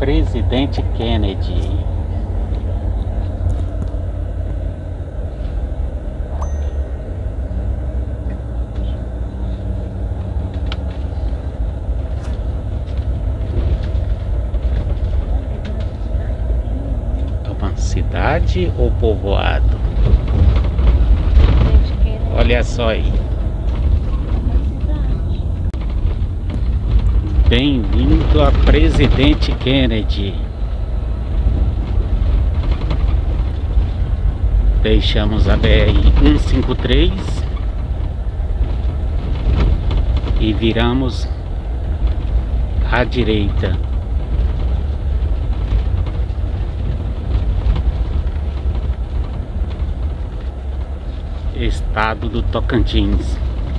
Presidente Kennedy. É uma cidade ou povoado? Olha só aí. Bem-vindo a Presidente Kennedy. Deixamos a BR-153 e viramos à direita. Estado do Tocantins.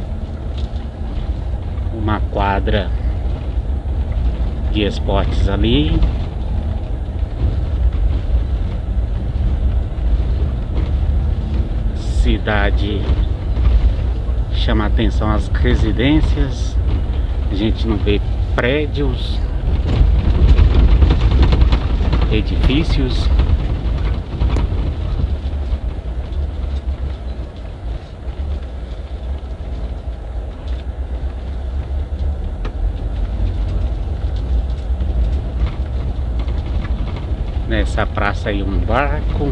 Uma quadra de esportes ali. Cidade chama a atenção as residências. A gente não vê prédios, edifícios. Nessa praça aí um barco.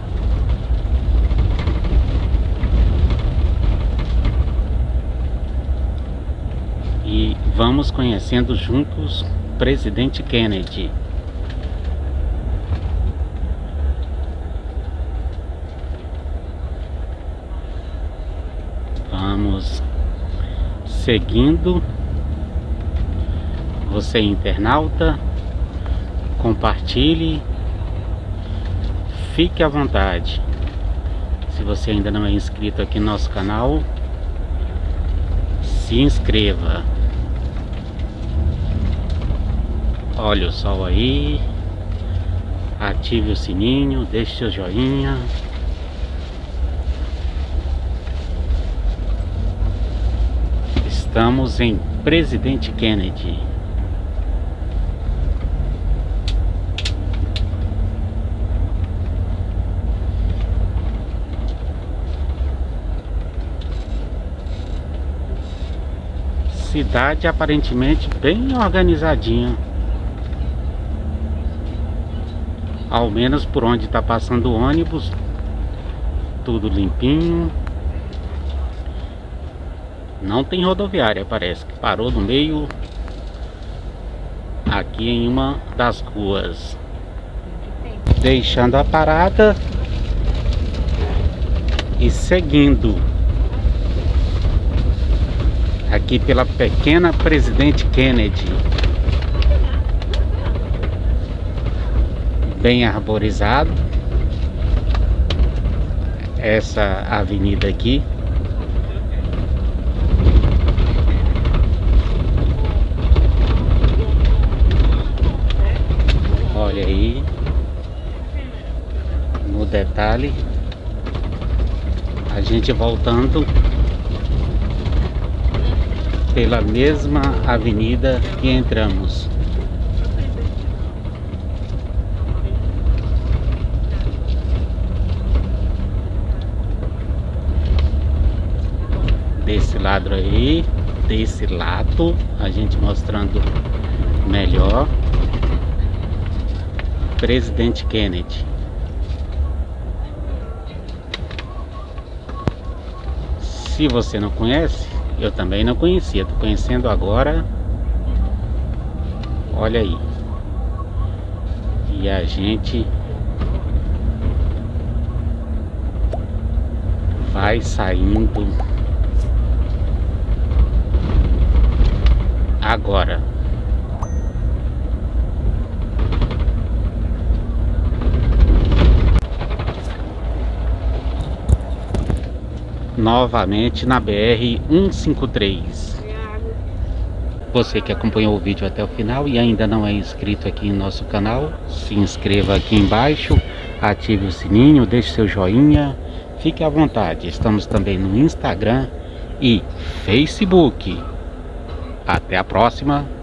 E vamos conhecendo juntos Presidente Kennedy. Vamos seguindo. Você, internauta, compartilhe. Fique à vontade. Se você ainda não é inscrito aqui no nosso canal, se inscreva. Olha o sol aí. Ative o sininho, deixe seu joinha. Estamos em Presidente Kennedy. Cidade aparentemente bem organizadinha. Ao menos por onde está passando o ônibus, tudo limpinho. Não tem rodoviária, parece que parou no meio aqui em uma das ruas. Deixando a parada e seguindo aqui pela pequena Presidente Kennedy. Bem arborizado essa avenida aqui. Olha aí no detalhe, a gente voltando pela mesma avenida que entramos. Desse lado aí, desse lado, a gente mostrando melhor Presidente Kennedy. Se você não conhece, eu também não conhecia, tô conhecendo agora. Olha aí. E a gente vai saindo agora. Novamente na BR-153. Você que acompanhou o vídeo até o final e ainda não é inscrito aqui em nosso canal, se inscreva aqui embaixo, ative o sininho, deixe seu joinha, fique à vontade. Estamos também no Instagram e Facebook. Até a próxima.